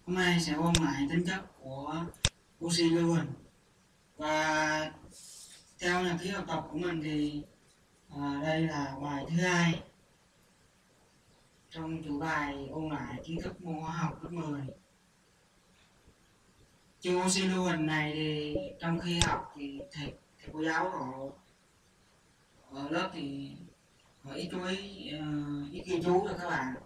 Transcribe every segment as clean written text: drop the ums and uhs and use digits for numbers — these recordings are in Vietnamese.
Hôm nay sẽ ôn lại tính chất của oxy lưu huỳnh. Và theo nhật ký học tập của mình thì đây là bài thứ hai trong chủ bài ôn lại kiến thức môn hóa học lớp 10. Chương oxy lưu huỳnh này thì trong khi học thì thầy cô giáo ở lớp thì họ ít chú ý, ít ghi chú cho các bạn.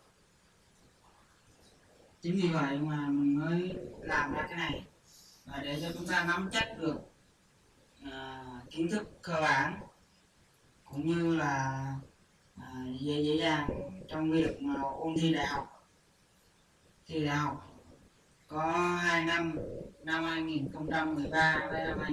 Chính vì vậy mà mình mới làm ra cái này, và để cho chúng ta nắm chắc được kiến thức cơ bản cũng như là dễ dàng trong việc mà ôn thi đại học. Thi đại học có 2 năm 2013 với năm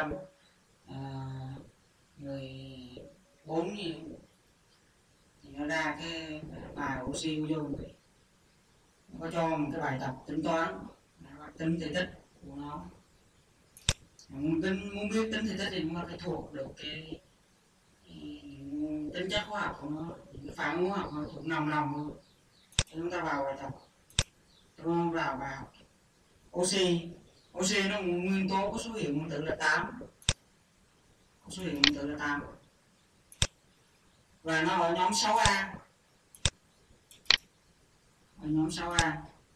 2014 thì nó ra cái bài oxy vô, nó có cho một cái bài tập tính toán tính thể tích của nó. Muốn biết tính thể tích thì chúng ta phải thuộc được cái tính chất hóa học của nó, cái phản ứng hóa học nó thuộc nòng luôn. Chúng ta vào bài tập, chúng vào bài học. Oxy nó là một nguyên tố có số hiệu nguyên tử là 8, có số hiệu nguyên tử là 8 và nó ở nhóm 6A. Ở nhóm 6A.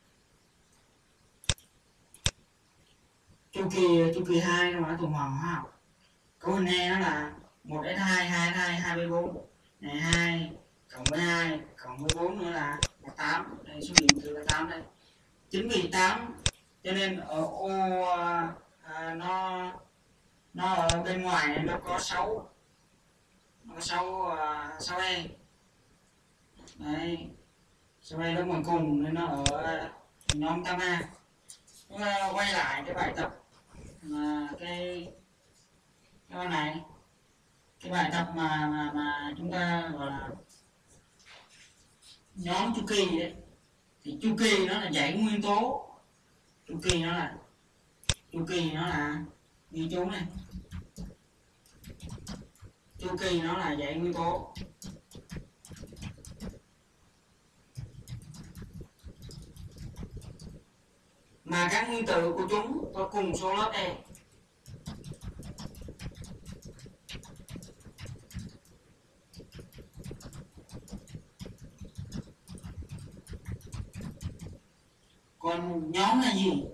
Chu kỳ 2 trong tuần hoàn hóa học. Cấu hình E nó là 1S2, 2S2, 2B4. Này 2 cộng với 2 cộng với 4 nữa là 8. Đây số hiệu từ là 8 đây. Chính vì 8 cho nên ở ô nó ở bên ngoài này nó có 6. Nó có 6 E. Đấy. 6 E nó ngoài cùng nên nó ở nhóm 8A. Chúng ta quay lại cái bài tập cái này, cái bài tập mà chúng ta gọi là nhóm chu kỳ đấy, thì chu kỳ nó là dãy nguyên tố, chu kỳ nó là ghi chú này, chu kỳ nó là dãy nguyên tố. Mà các nguyên tử của chúng có cùng số lớp E. Còn nhóm là gì?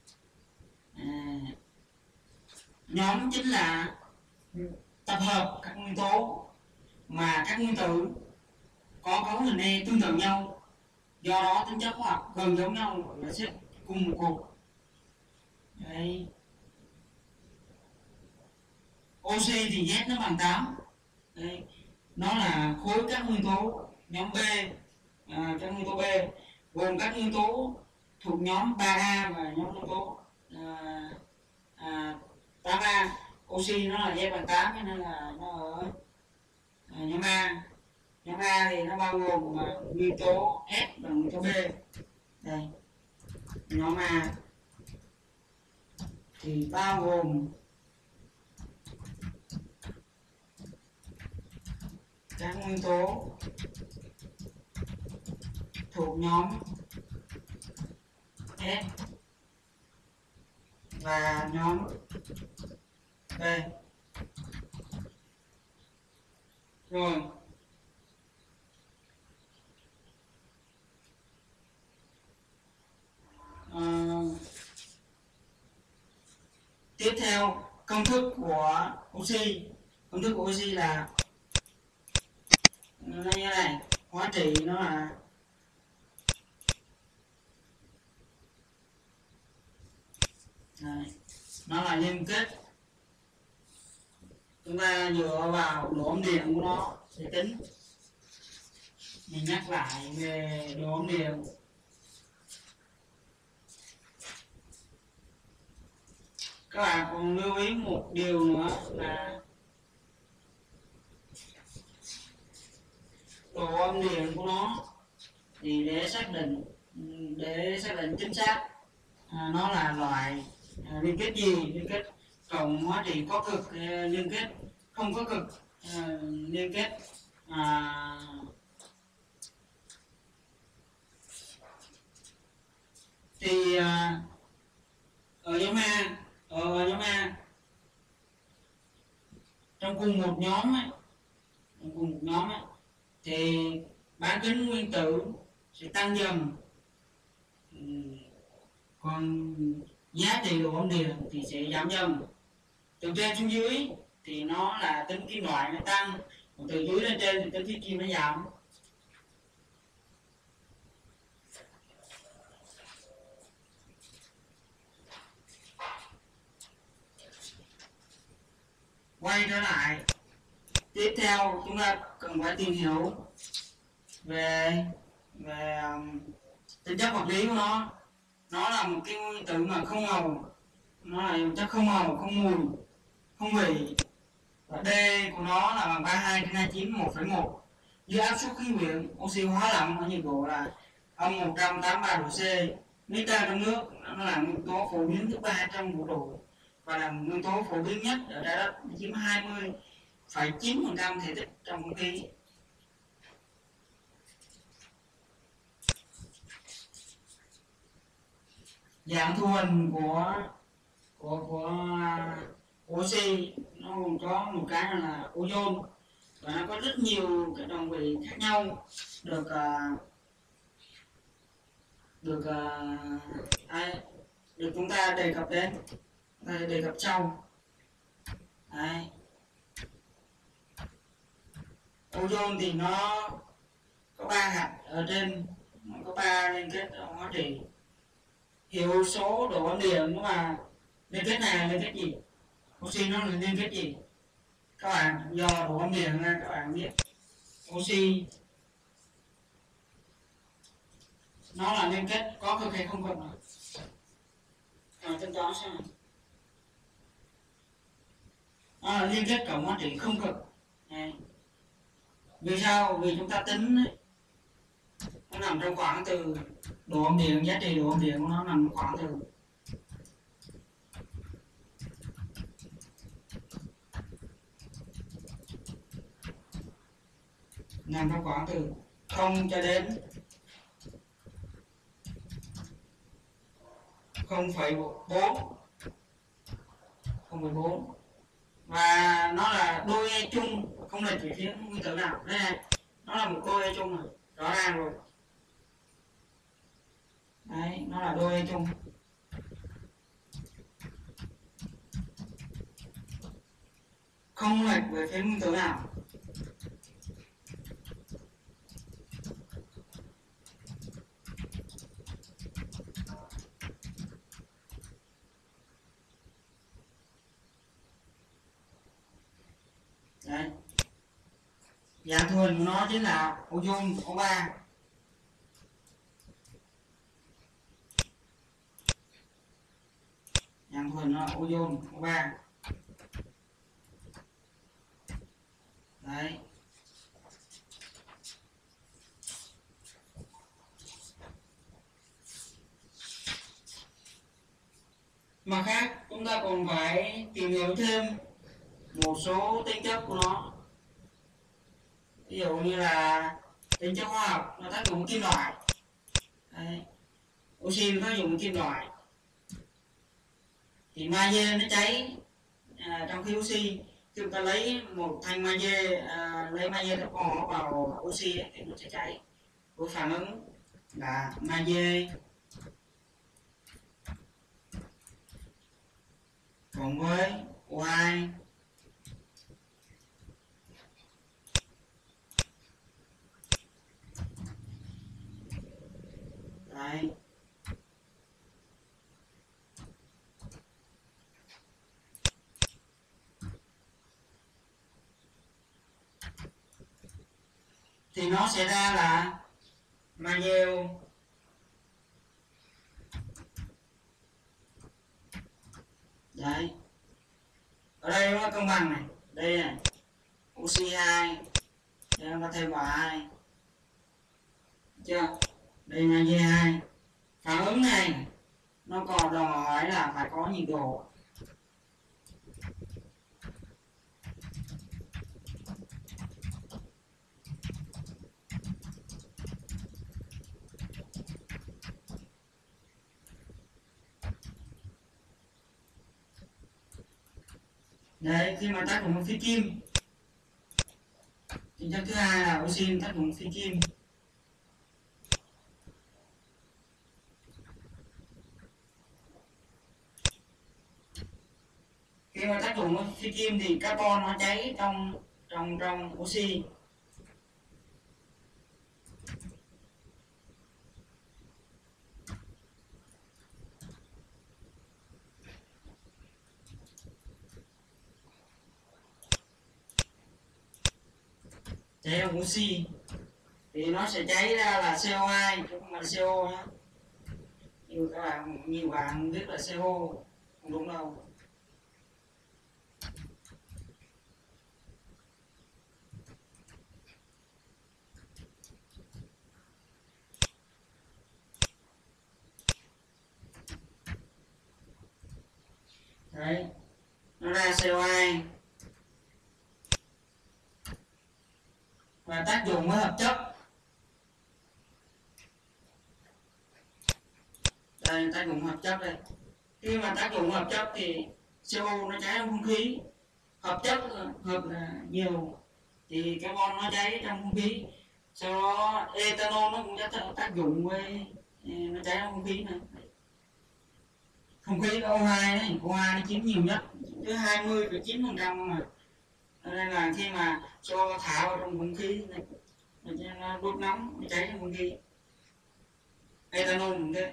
Nhóm chính là tập hợp các nguyên tố mà các nguyên tử có cấu hình E tương tự nhau, do đó tính chất hóa học gần giống nhau là xếp cùng một cột. Đây. Oxy thì Z nó bằng 8. Đây. Nó là khối các nguyên tố nhóm B, các nguyên tố B gồm các nguyên tố thuộc nhóm 3A và nhóm nguyên tố 8A. Oxy nó là Z bằng 8 cho nên là nó ở nhóm A. Nhóm A thì nó bao gồm nguyên tố S và nguyên tố B. Đây. Nhóm A thì bao gồm các nguyên tố thuộc nhóm S và nhóm B. Rồi. Tiếp theo công thức của oxy. Công thức của oxy là nó như này, hóa trị nó là đây, nó là liên kết. Chúng ta dựa vào độ ổn điện của nó để tính. Mình nhắc lại về độ ổn điện. Các bạn còn lưu ý một điều nữa là độ âm điện của nó thì để xác định chính xác nó là loại liên kết gì, liên kết cộng hóa trị có cực, liên kết không có cực, liên kết thì cùng một nhóm ấy, thì bán kính nguyên tử sẽ tăng dần. Còn giá trị độ ổn định thì sẽ giảm dần. Từ trên xuống dưới thì nó là tính kim loại nó tăng, còn từ dưới lên trên thì tính khí kim nó giảm. Quay trở lại, tiếp theo chúng ta cần phải tìm hiểu về tính chất vật lý của nó. Nó là một cái nguyên tử mà không màu, nó là một chất không màu, không mùi, không vị, và D của nó là bằng 32/29 1,1. Dưới áp suất khí quyển, oxy hóa lỏng ở nhiệt độ là âm 183 độ C. Nitơ trong nước nó là nguyên tố phổ biến thứ 3 trong vũ trụ và là nguyên tố phổ biến nhất ở trái đất, chiếm 20,9% thể tích trong không khí. Dạng thu hình của oxy nó gồm có một cái là ozone, và nó có rất nhiều cái đồng vị khác nhau được chúng ta đề cập đến, đề cập sau. Đấy. Ozone thì nó có 3 hạt ở trên, nó có 3 liên kết hóa trị. Hiệu số độ ổn định nó là liên kết này là liên kết gì? Oxy nó là liên kết gì? Các bạn do độ ổn định ra các bạn biết oxy nó là liên kết có cực hay không cực nào? Tính toán xem nào. Nó là liên kết cộng hóa trị không cực. Này. Vì sao? Vì chúng ta tính ấy, nó nằm trong khoảng từ độ ổn định, giá trị độ ổn định của nó nằm khoảng từ nằm trong khoảng từ 0 cho đến 0,4, và nó là đôi E chung, không lệch về phía nguyên tử nào. Đây này, nó là một đôi E chung này, rõ ràng rồi. Đấy, nó là đôi E chung. Không lệch về phía nguyên tử nào. Đấy. Dạng thu hình của nó chính là ozone O3. Dạng thu hình nó là ozone O3. Đấy. Mặt khác chúng ta còn phải tìm hiểu thêm một số tính chất của nó. Ví dụ như là tính chất hóa học, nó tác dụng kim loại. Đấy. Oxy nó tác dụng kim loại. Thì magie nó cháy trong khi oxy, chúng ta lấy một thanh magie, lấy magie nó bỏ vào oxy thì nó sẽ cháy. Với phản ứng là magie cộng với O2 đấy. Thì nó sẽ ra là magie đấy. Ở đây nó cân bằng này, đây này, oxy 2, đây nó có thêm vào 2, chưa? Đây là magie 2. Phản ứng này nó còn đòi hỏi là phải có nhiệt độ. Đấy, khi mà tác dụng với phía kim Tính chất thứ hai là oxy tác dụng phi kim. Khi mà tác dụng phi kim thì carbon nó cháy trong oxy. Cháy trong oxy thì nó sẽ cháy ra là CO2 chứ không phải là CO nhé. Nhiều bạn biết là CO, không đúng đâu. Đấy, nó ra CO2 và tác dụng với hợp chất. Đây, tác dụng hợp chất đây. Khi mà tác dụng hợp chất thì CO nó cháy trong không khí, hợp chất hợp là nhiều thì carbon nó cháy trong không khí, sau đó ethanol nó cũng có tác dụng với nó cháy trong không khí này. Không khí có O2 đấy, O2 nó chiếm nhiều nhất, tới 20,9% mà. Nên là khi mà cho thả vào trong không khí này, nó đốt nóng, nó cháy trong không khí. Ethanol cũng thế.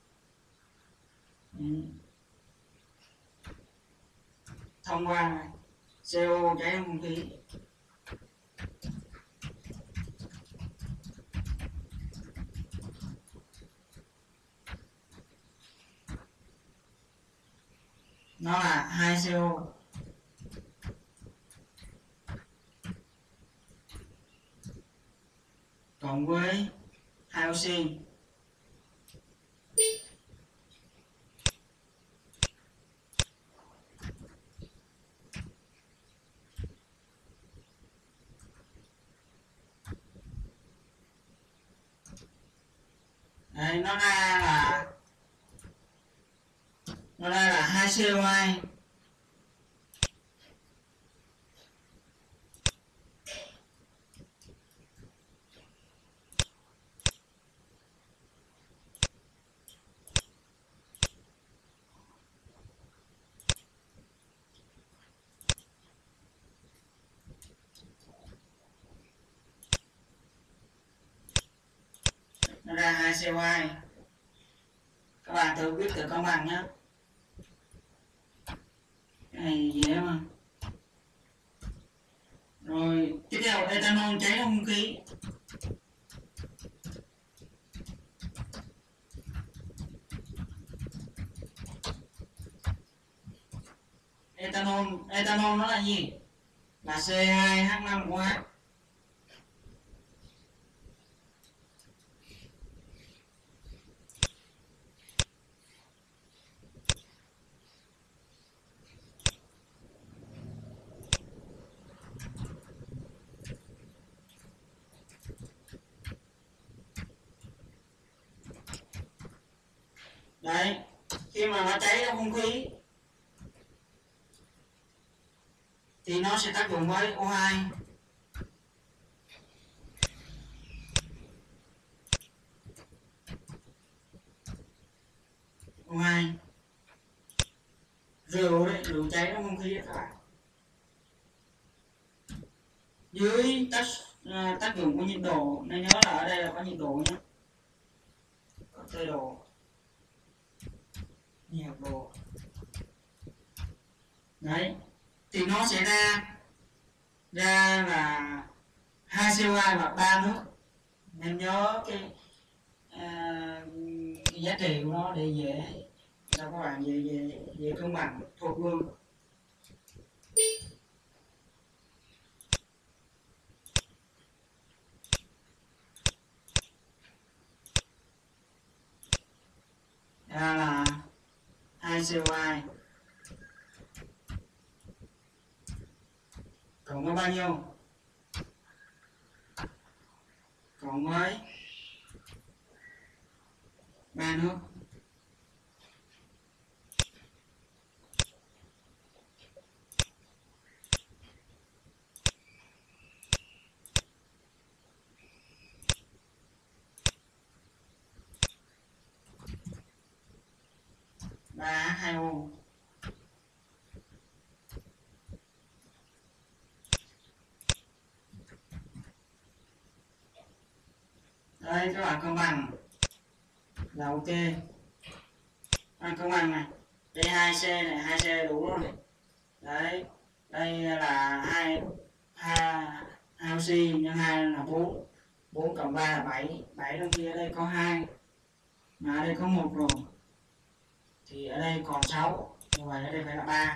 Thông qua này, CO cháy trong không khí. Nó là 2CO cộng với 2 oxy. Đấy, nó ra là 2 CO2 nó ra 2 CO2. Các bạn thử viết thử công bằng nhé. Cái này dễ mà. Rồi tiếp theo ethanol cháy trong không khí. Ethanol nó là gì? Là C2H5OH. Đấy, khi mà nó cháy trong không khí thì nó sẽ tác dụng với O2. O2 rượu đấy, rượu cháy trong không khí đấy các bạn. Dưới tác dụng của nhiệt độ, nên nhớ là ở đây là có nhiệt độ nhé, có tê độ, nhiệt độ. Đấy, thì nó sẽ ra là 2 CO2 và 3 nước. Nên nhớ cái giá trị của nó để dễ cho các bạn dễ cân bằng thuộc luôn. Ra là 2 CO2 cộng với bao nhiêu? Cộng với 3 nước. Đây các bạn cân bằng là ok. Bạn cân bằng này, đây 2C này, 2C đủ rồi. Đấy, đây là 2 oxy nhân 2 là 4, 4 cộng 3 là 7, 7 trong khi ở đây có 2 mà ở đây có 1 rồi thì ở đây còn 6, như vậy ở đây phải là 3.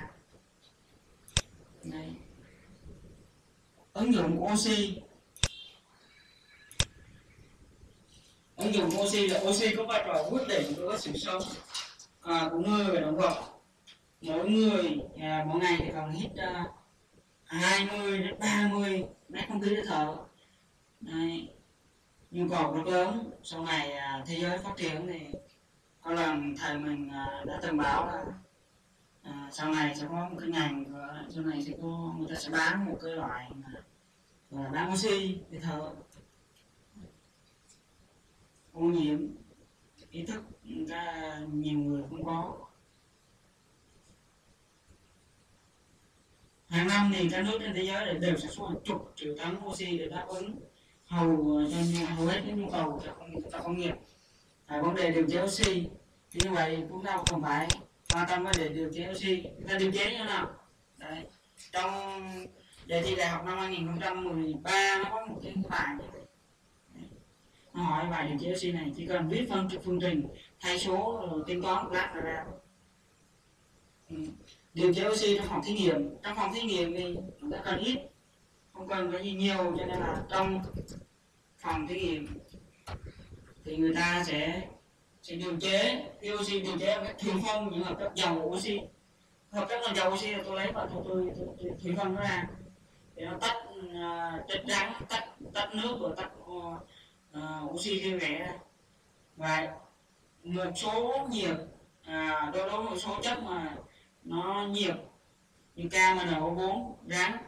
Đây. Ứng dụng của oxy, ứng dụng của oxy là oxy có vai trò quyết định của sự sống của người và động vật. Mỗi người mỗi ngày thì cần hít 20 đến 30 mét không khí để thở. Đây. Nhu cầu rất lớn. Sau này thế giới phát triển thì có lần thầy mình đã từng báo là sau này sẽ có một cái ngành, sau này sẽ có người ta sẽ bán một cái loại mà bán oxy để thở. Ô nhiễm, ý thức ra nhiều người không có. Hàng năm thì các nước trên thế giới đều sản xuất hàng chục triệu tấn oxy để đáp ứng hầu hết những nhu cầu của công nghiệp. Vấn đề điều chế oxy thì như vậy chúng ta không phải quan tâm vấn đề điều chế oxy. Chúng ta điều chế như thế nào? Đấy. Trong đề thi đại học năm 2013 nó có một cái bài nó hỏi bài điều chế oxy này, chỉ cần viết phương trình thay số rồi tính toán một lát là ra. Điều chế oxy trong phòng thí nghiệm, trong phòng thí nghiệm thì chúng ta cần ít, không cần cái gì nhiều, cho nên là trong phòng thí nghiệm thì người ta sẽ điều chế cái oxy, điều chế các thủy phân, những hợp chất dầu oxy. Hợp chất dầu oxy là tôi lấy và tôi thủy phân nó ra để nó tách chất rắn, tách nước rồi tách oxy riêng rẽ ra. Và một số nhiệt đôi một số chất mà nó nhiệt như KMNO4 rắn,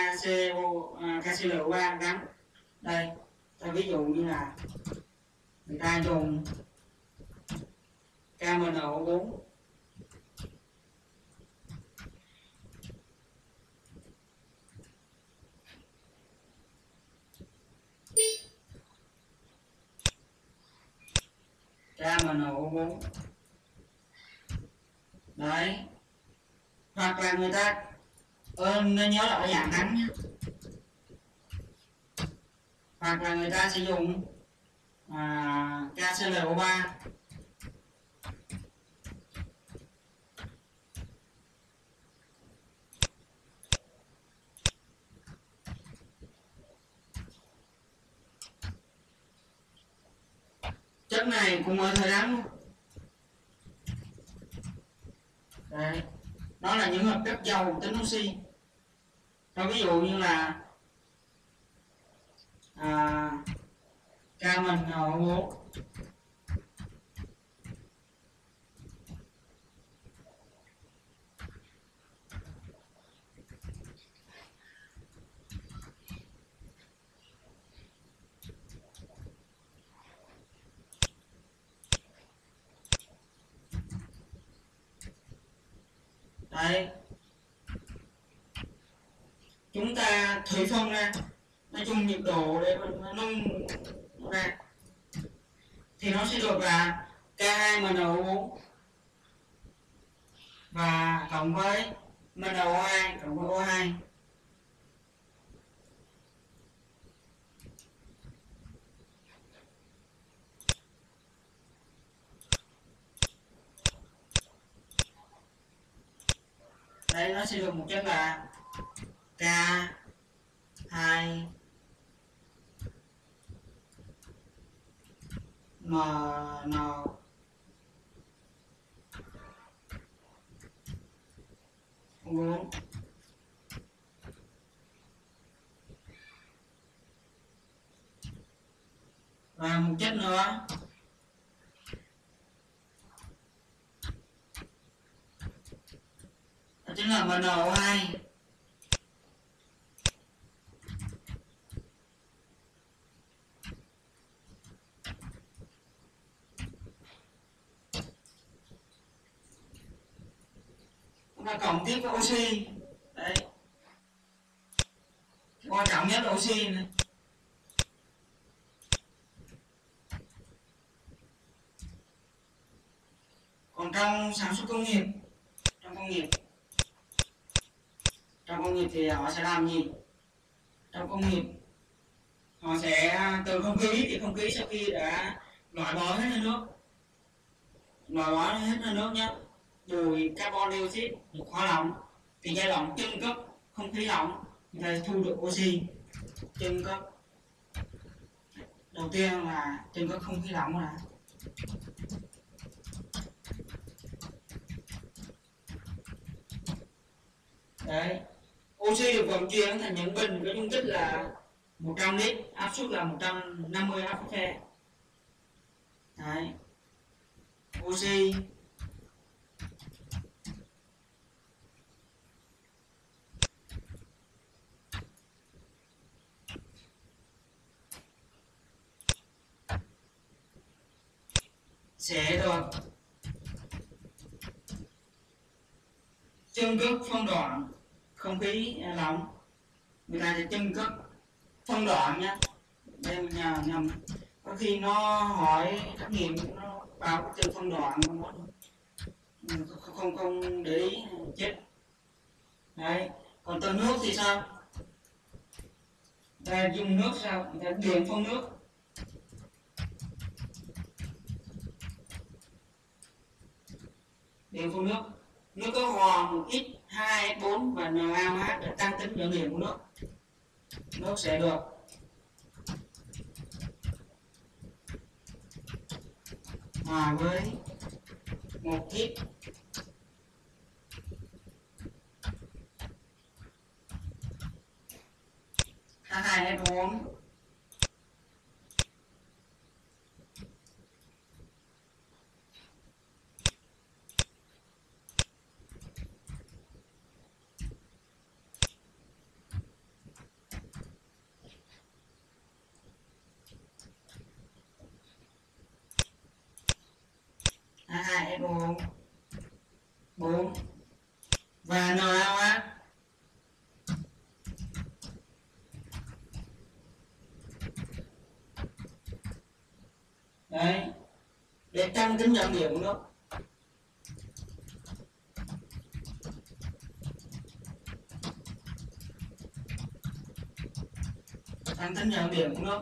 KClO3 rắn. Đây, ta ví dụ như là người ta dùng KMNO4 KMNO4 đấy, hoặc là người ta nên nhớ là ở dạng rắn nhé, hoặc là người ta sẽ dùng KClO3 chất này cũng ở thời rắn luôn. Đấy, nó là những hợp chất giàu tính oxy. Rồi ví dụ như là KMNO4 đấy, chúng ta thủy phân ra, nói chung nhiệt độ để nó nung ra thì nó sẽ được là K2MnO4 và cộng với MnO2 cộng với O2. Đây nó sẽ được một chất là K2 MN và một chất nữa đó chính là MnO2. Chúng ta cộng tiếp với oxy. Đấy, quan trọng nhất là oxy này. trong sản xuất công nghiệp, trong công nghiệp thì họ sẽ làm gì? Trong công nghiệp họ sẽ từ không khí, thì không khí sau khi đã loại bỏ hết hơi nước nhé, bụi carbon dioxide được hóa lỏng, thì giai đoạn chân cấp không khí lỏng người ta thu được oxy. Chân cấp đầu tiên là chân cấp không khí lỏng là đấy. Oxy được vận chuyển thành những bình có dung tích là 100 lít, áp suất là 150 atmosphere. Đấy. Oxy sẽ được chân cấp phân đoạn không khí lỏng, người ta sẽ chân cấp phân đoạn nhé. Đây mình nhầm, có khi nó hỏi trắc nghiệm nó báo từ phân đoạn không để ý chết. Đấy, còn từ nước thì sao? Ta dùng nước sao? Người ta điện phân nước. Điện phân nước, nước có hòa một ít 2H4 và NaOH để tăng tính dẫn điện của nước. Nước sẽ được hòa với một ít H2S4 H2SO4 và NaOH. Đấy, để tăng tính dẫn điện của nước. Tăng tính dẫn điện của nước.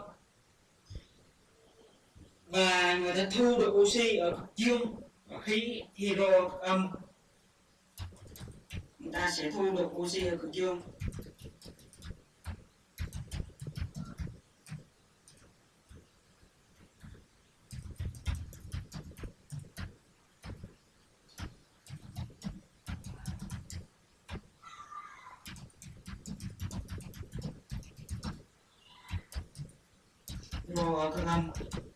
Và người ta thu được oxy ở cực dương, ở khí hydro âm. Người ta sẽ thu được oxy ở cực dương. Hydro ở cực âm.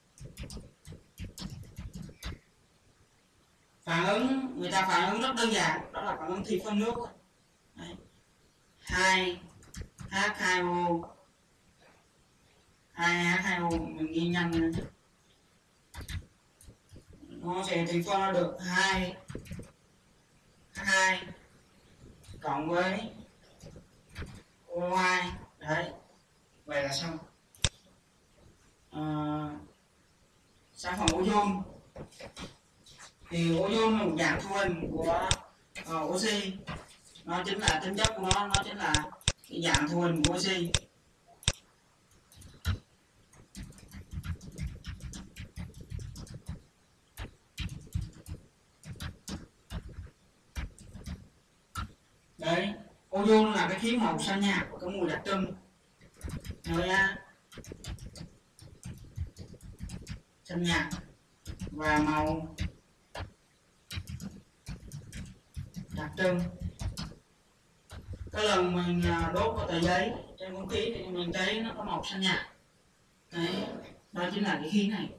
Phản ứng, người ta phản ứng rất đơn giản, đó là phản ứng thị phân nước. 2H2O 2H2O mình ghi nhanh lên. Nó sẽ thị phân ra được 2H2 cộng với O2. Đấy, vậy là xong. Sản phẩm ozone thì ozone là một dạng thu hình của oxy. Nó chính là tính chất của nó chính là cái dạng thu hình của oxy. Đấy, ozone là cái khí màu xanh nhạt và có mùi đặc trưng. Rồi xanh nhạt và màu đặc trưng. Cái lần mình đốt vào tờ giấy trên không khí thì mình thấy nó có màu xanh nhạt. Đấy, đó chính là cái khí này.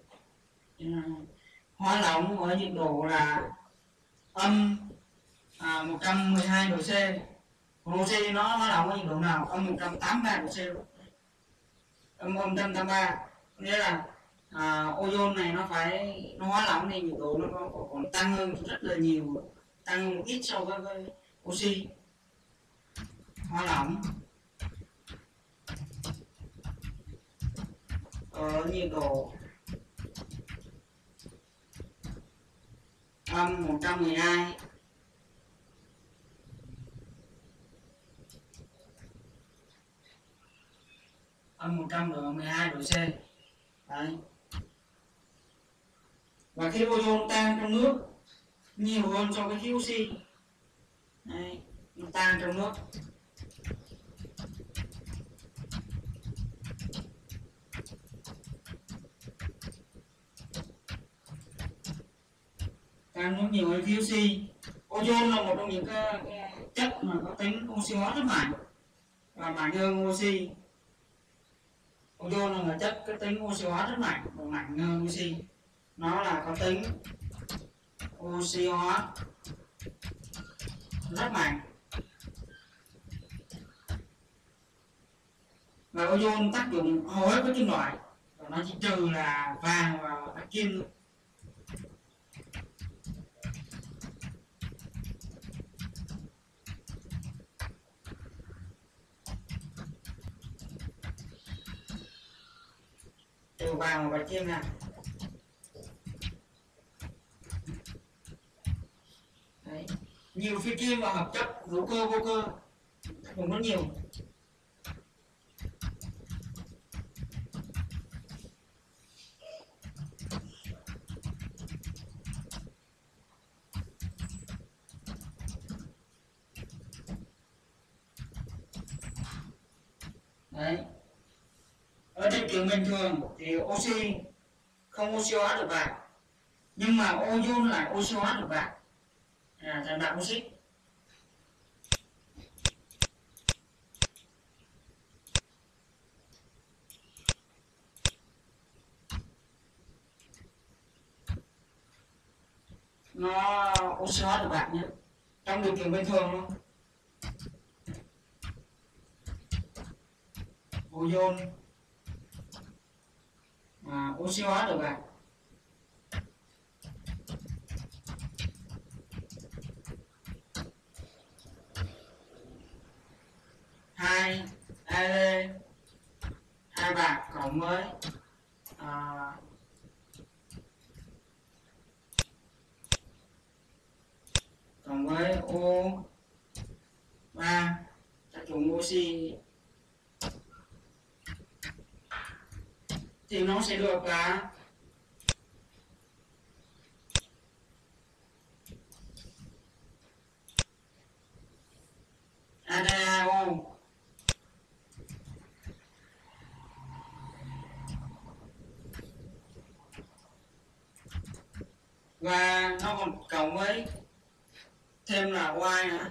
Hóa lỏng ở nhiệt độ là âm 112 độ C. Còn oxy nó hóa lỏng ở nhiệt độ nào? Âm 183 độ C. Âm 183, nghĩa là ozone này nó hóa lỏng thì nhiệt độ nó còn tăng hơn rất là nhiều, tăng một ít so với oxy. Hóa lỏng ở nhiệt độ âm 112 âm 112 độ C. Đấy. Và khí ozone tan trong nước nhiều hơn so với khí oxy. Đấy, nó tan trong nước. Tan nước nhiều hơn khí oxy. Ozone là một trong những cái chất mà có tính oxy hóa rất mạnh và mạnh hơn oxy. Ozone là chất có tính oxy hóa rất mạnh và mạnh hơn oxy. Nó là có tính oxy hóa rất mạnh. Và ozone tác dụng hầu hết với kim loại, và nó chỉ trừ là vàng và bạch kim thôi. Trừ vàng và bạch kim nè. Đấy. Nhiều phi kim và hợp chất hữu cơ vô cơ cũng rất nhiều. Đấy. Ở điều kiện bình thường thì oxy không oxy hóa được vào, nhưng mà ozone lại oxy hóa được vào, thành đạm oxit. Nó oxy hóa được vào nhé, trong điều kiện bình thường luôn. Ozone oxy hóa được vào. Hai Ale, hai bạc cộng với O3 tác dụng oxy thì nó sẽ được là ADAO. Và nó còn cộng với thêm là Y nữa.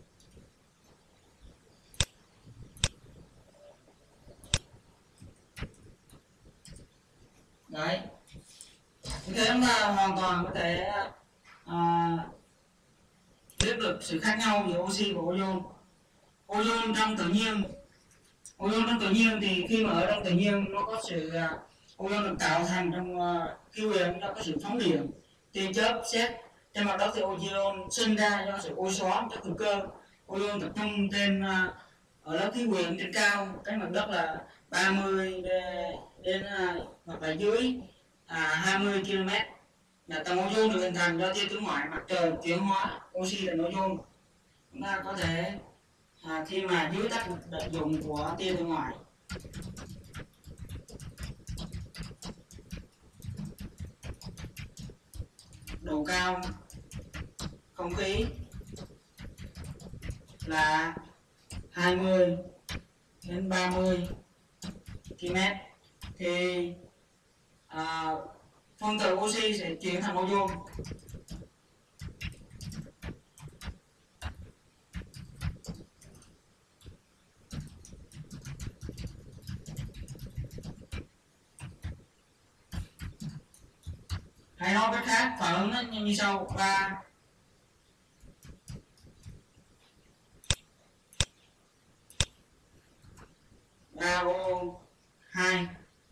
Đấy. Thế chúng ta hoàn toàn có thể biết được sự khác nhau giữa oxy và ozone. Ozone trong tự nhiên thì khi mà ở trong tự nhiên nó có sự ozone được tạo thành trong khí quyển, nó có sự phóng điện tia chớp sét trên mặt đất, thì ozone sinh ra do sự oxy hóa chất hữu cơ. Ozone tập trung ở lớp khí quyển trên cao cái mặt đất là 30 đến hoặc là dưới 20 km. Là tầng ozone được hình thành do tia tử ngoại mặt trời chuyển hóa oxy thành ozone. Chúng ta có thể khi mà dưới tác dụng của tia tử ngoại độ cao không khí là 20 đến 30 km thì phân tử oxy sẽ chuyển thành ozone. Hay nói cách khác, phản ứng nó như sau: 3O2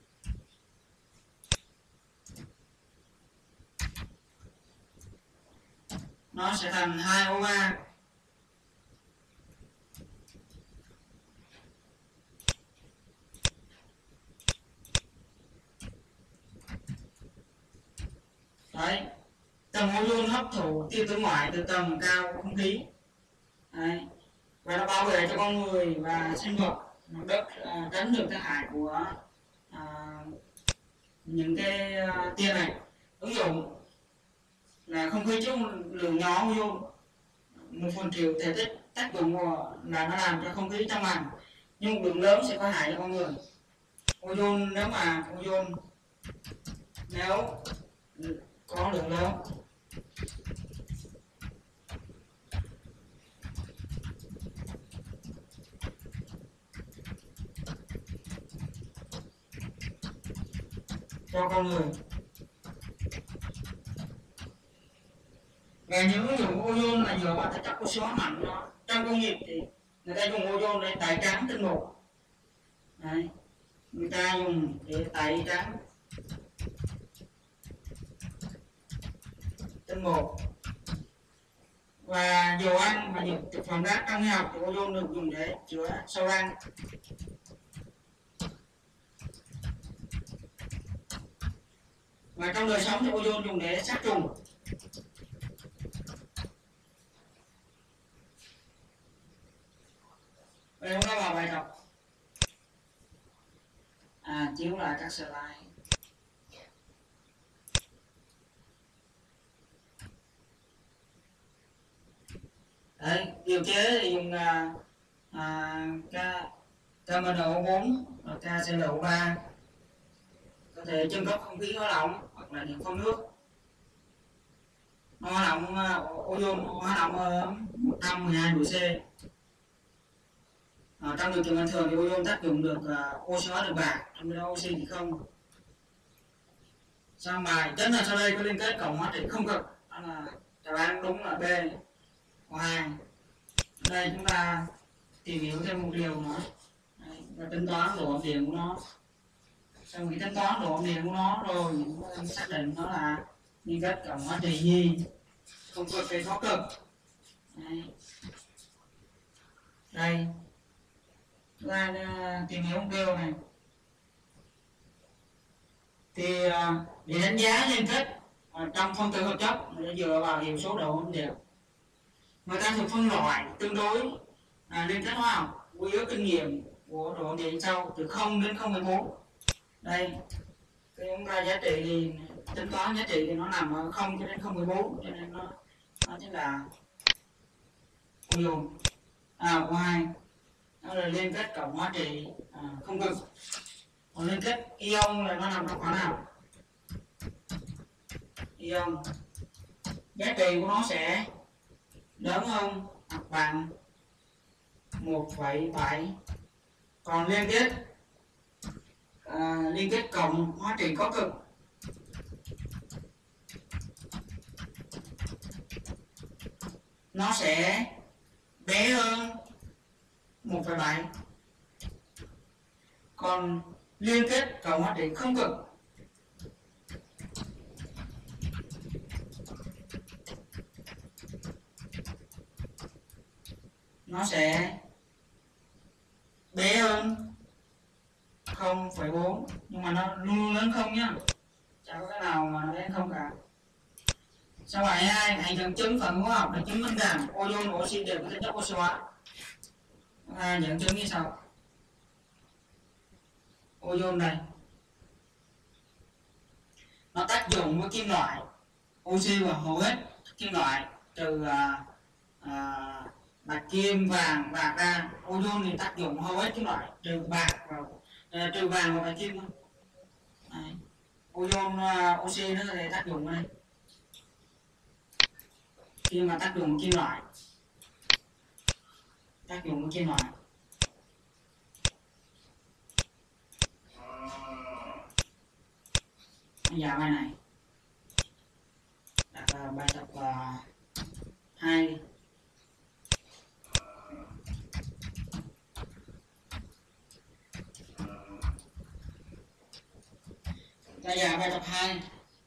nó sẽ thành 2O3. Đấy, tầng ozone hấp thụ tia tử ngoại từ tầng cao của không khí. Đấy. Và nó bảo vệ cho con người và sinh vật mặt đất tránh được tác hại của những cái tia này. Ứng dụng là không khí chứa lượng nhỏ ozone 1/1000 thể tích, tác dụng là nó làm cho không khí trong lành, nhưng một lượng lớn sẽ có hại cho con người. Ozone nếu có lượng lớn cho con người. Và những ứng dụng của ozone là dựa vào chất oxy hóa mạnh. Trong công nghiệp thì người ta dùng ozone để tẩy trắng tinh bột. Đấy. Người ta dùng để tẩy trắng tinh bột. Và dầu ăn và những thực phẩm rác trong y học thì ozone được dùng để chữa sâu răng. Và trong đời sống thì ozone dùng để sát trùng. Bây giờ chúng ta vào bài đọc. Chiếu lại các slide. Đấy, điều chế thì dùng KMNO4 và KClO3, có thể chưng cấp không khí hóa lỏng hoặc là điện phân nước. Nó hóa lỏng ozone hóa lỏng ở 112 độ C. Trong điều kiện bình thường thì ozone tác dụng được oxy hóa được bạc, trong khi đó oxy thì không. Sang bài chất là sau đây có liên kết cộng hóa trị không cực, đó là đáp án đúng là B hoặc 2. Đây chúng ta tìm hiểu thêm một điều nữa. Đấy, và tính toán độ ẩm điện của nó. Sau khi tính toán độ ẩm điện của nó rồi chúng ta xác định nó là liên kết cộng hóa trị gì, không cực hay có cực. Đấy. Đây chúng ta tìm hiểu một điều này. Thì để đánh giá liên kết trong phân tử hợp chất để dựa vào hiệu số độ ẩm điện, người ta thường phân loại tương đối liên kết hóa học quy ước kinh nghiệm của độ ẩm điện sau từ 0 đến 0,4. Đây cái chúng ta giá trị thì tính toán giá trị thì nó nằm ở 0 cho đến 0,4, cho nên nó chính là ozone. Của 2 nó là liên kết cộng hóa trị không cực. Còn liên kết ion là nó nằm trong khoảng nào? Ion giá trị của nó sẽ lớn hơn hoặc bằng 1,7. Còn liên kết cộng hóa trị có cực nó sẽ bé hơn 1,7. Còn liên kết cộng hóa trị không cực nó sẽ bé hơn 0,4, nhưng mà nó luôn lớn không nhá, chẳng có cái nào mà nó bé không cả. Sau bài 2 hãy dẫn chứng phần hóa học để chứng minh rằng ozone và oxy đều có tính chất oxy hóa. Dẫn chứng như sau. Ozone này nó tác dụng với kim loại, oxy và hầu hết kim loại trừ bạc kim, vàng ra. Ozone thì tác dụng hầu hết kim loại trừ vàng và bạc kim thôi. Ozone oxy nó có thể tác dụng ở đây khi mà tác dụng kim loại, Bây bài này đặt bài tập 2. Bây giờ bài tập 2.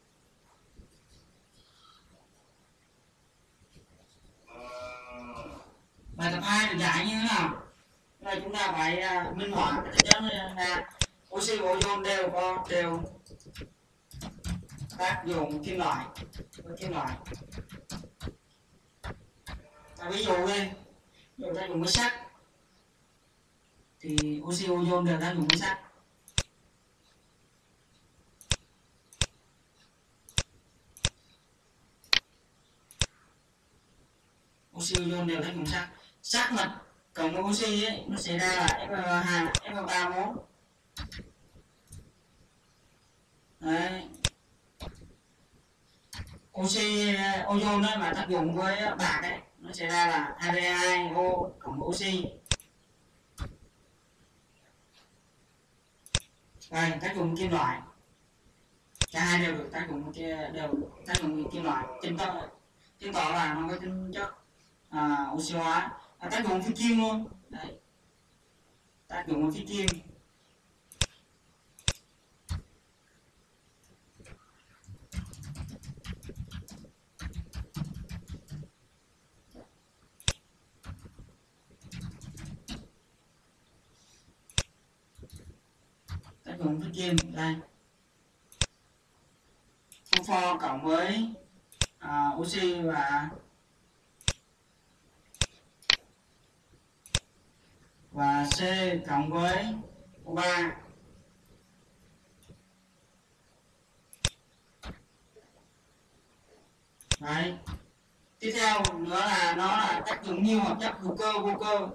Bài tập 2 được giải như thế nào? Đây chúng ta phải minh họa là oxy và ozone đều tác dụng kim loại với kim loại. ví dụ đi, ví dụ ta dùng cái sắt thì oxy ozone đều ta dùng cái sắt. Oxy ozone đều ta dùng sắt. Sắt mà cộng với oxy ấy, nó sẽ ra là Fe2 Fe3O4. Đấy. Oxy ozone ấy mà tác dụng với bạc ấy, nó sẽ ra là Fe2O cộng với oxy. Đây, tác dụng kim loại, cả hai đều được tác dụng kim loại, chứng tỏ là nó có tính chất oxy hóa. Tác dụng phi kim luôn. Đấy. Tác dụng phi kim. Tác dụng phi kim đây. Phosphor cộng với oxy và C cộng với O3. Đấy. Tiếp theo nữa là nó là tác dụng nhiều hợp chất hữu cơ vô cơ.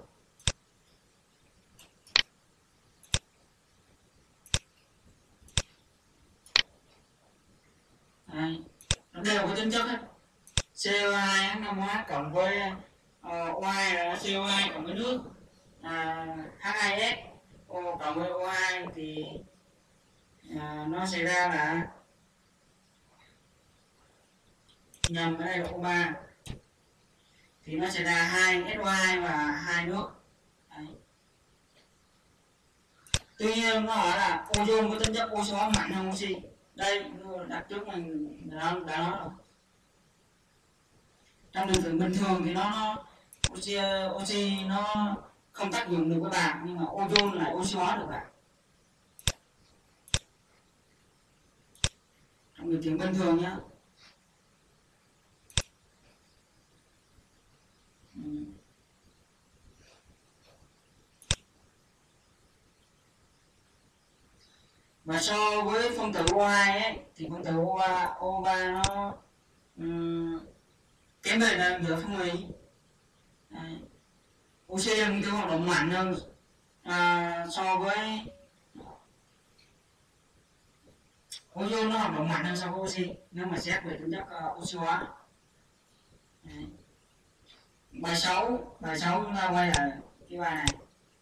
Đấy. Nó đều có tính chất hết. CO2 H5OH cộng với O2 là CO2 cộng với nước, H2S O cộng với O2 thì nó sẽ ra là nhầm, ở đây là O3 thì nó sẽ ra 2SO2 và 2 nước. Đấy. Tuy nhiên nó hỏi là ozone có tính chất oxy hóa mạnh hơn oxy. Đây đặt trước mình đã nói rồi. Trong điều kiện bình thường thì nó oxy nó không tác dụng được với bạc, nhưng mà ozone lại oxy hóa được bạc. Trong điều kiện bình thường nhé. Và so với phân tử O2 ấy, thì phân tử O3 nó kém bền hơn giữa phân hủy. Oxy là phân tử hoạt động mạnh hơn so với ozone, nó hoạt động mạnh hơn so với oxy nếu mà xét về tính chất oxy hóa. Bài 6 chúng ta quay lại cái bài này.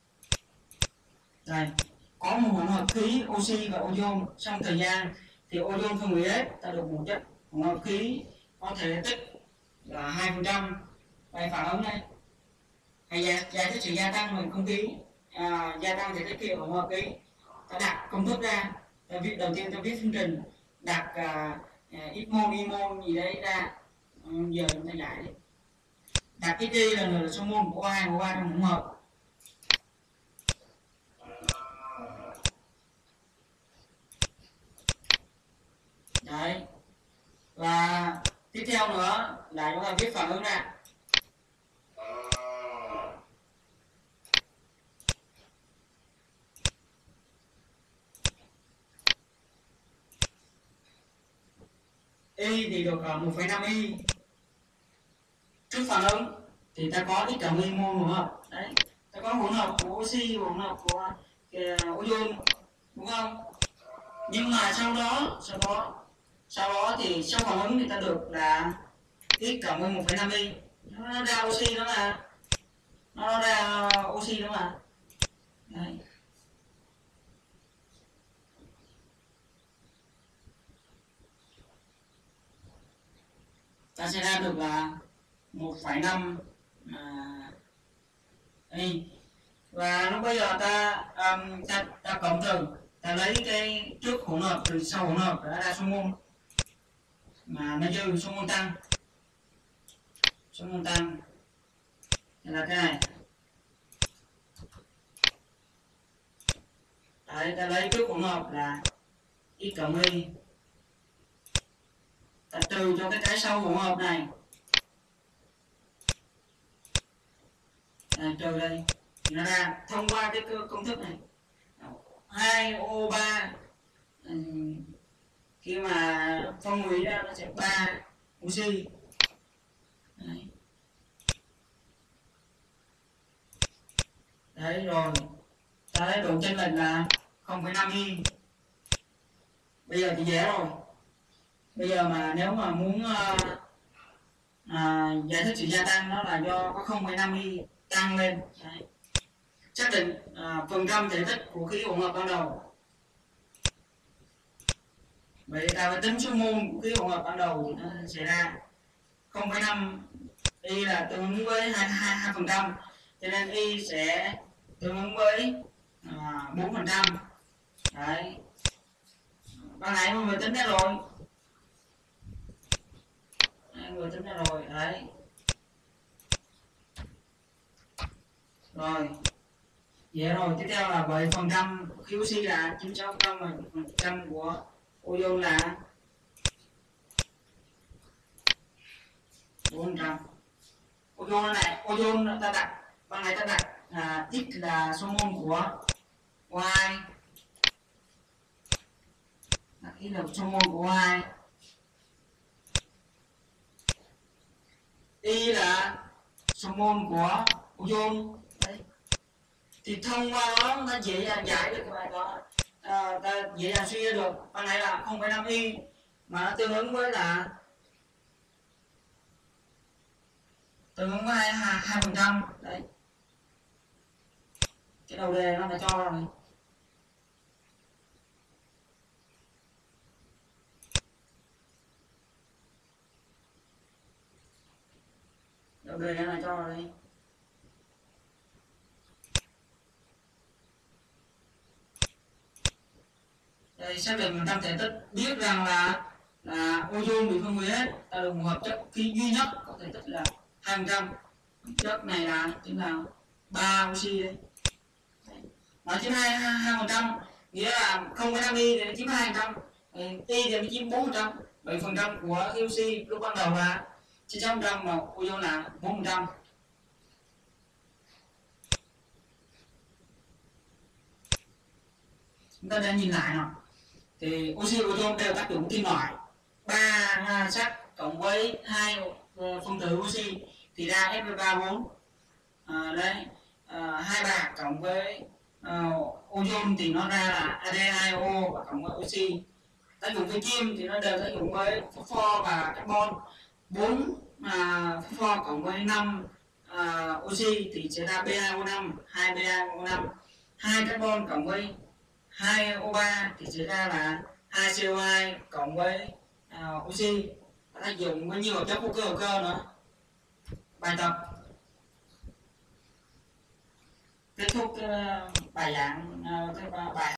Đây, có một hỗn hợp khí oxy và ozone, trong thời gian thì ozone phân hủy hết, ta được một chất hỗn hợp khí có thể tích là 2%. Bài phản ứng này hay giải thích sự gia tăng của không khí, gia tăng thể tích khí hỗn hợp khí. Ta đặt công thức ra, đầu tiên ta viết phương trình, đặt x mol y mol gì đấy ra. Giờ chúng ta giải đi. Đặt x y là số mol của O2 và O3 trong hỗn hợp. Đấy. Và tiếp theo nữa là chúng ta viết phản ứng ra. Y thì được 1,5 y. Trước phản ứng thì ta có x cộng y mol hỗn hợp. Đấy, ta có hỗn hợp của oxy, hỗn hợp của ozone, đúng không? Nhưng mà sau đó thì sau phản ứng thì ta được là x cộng với 1,5 y. Nó ra oxy đó mà. Nó ra oxy đó mà. Đấy. Ta sẽ ra được là 1,5 y. Và lúc bây giờ ta cộng trừ, ta lấy cái trước hỗn hợp từ sau hỗn hợp đã ra số mol, mà nó dư số mol tăng. Số mol tăng là cái này. Đấy, ta lấy trước hỗn hợp là x cộng y, ta trừ cho cái sau hỗn hợp này trừ đây thì nó ra thông qua cái công thức này 2O3 khi mà phân hủy ra nó sẽ 3 oxy. Đấy rồi ta thấy độ chênh lệch là 0,5 y. Bây giờ thì dễ rồi. Bây giờ mà nếu mà muốn giải thích sự gia tăng nó là do có 0,5 y tăng lên. Đấy. Xác định phần trăm thể tích của khí hỗn hợp ban đầu. Vậy ta phải tính số mol của khí hỗn hợp ban đầu thì nó sẽ ra 0,5 y là tương ứng với 2%, cho nên y sẽ tương ứng với 4%. Đấy. Ban nãy mọi người tính ra rồi. Mọi người tính ra rồi. Đấy. Rồi. Vậy rồi, tiếp theo là vậy phần trăm khí oxy là 96%, và phần trăm của ozone là 4%. Ozone này, ozone ta đặt ban nãy ta đặt x là số mol của O2, đặt x là số mol của O2, y là số mol của ozone. Đấy. Thì thông qua đó ta dễ dàng giải được cái bài đó, ta dễ dàng suy ra được ban nãy là 0,5 y mà nó tương ứng với là 2%. Đấy, cái đầu đề nó đã cho rồi. Đầu đề nó đã cho rồi. Đây, xác định trăm thể tích, biết rằng là ozone bị phân hủy hết, ta được một hợp chất khí duy nhất có thể tích là 2%. Chất này là chính là 3 oxy đấy. Nó chiếm 2%, nghĩa là 0,5 y thì chiếm 2%, y thì chiếm 4%. 7% của khí oxy lúc ban đầu là 96%, mà ozone là 4%. Chúng ta đang nhìn lại nào. Thì oxy và ozone đều tác dụng kim loại. 3 sắt cộng với 2 phân tử oxy thì ra Fe3O4. Đấy, 2 bạc cộng với ozone thì nó ra là Ade2O và cộng với oxy. Tác dụng với kim thì nó đều tác dụng với phosphor và carbon. 4 phosphor cộng với 5 oxy thì sẽ ra B2O5, 2 B2O5. 2 carbon cộng với 2 O3 thì sẽ ra là 2 CO2 cộng với oxy. Tác dụng với nhiều hợp chất hữu cơ nữa. Bài tập kết thúc bài giảng, bài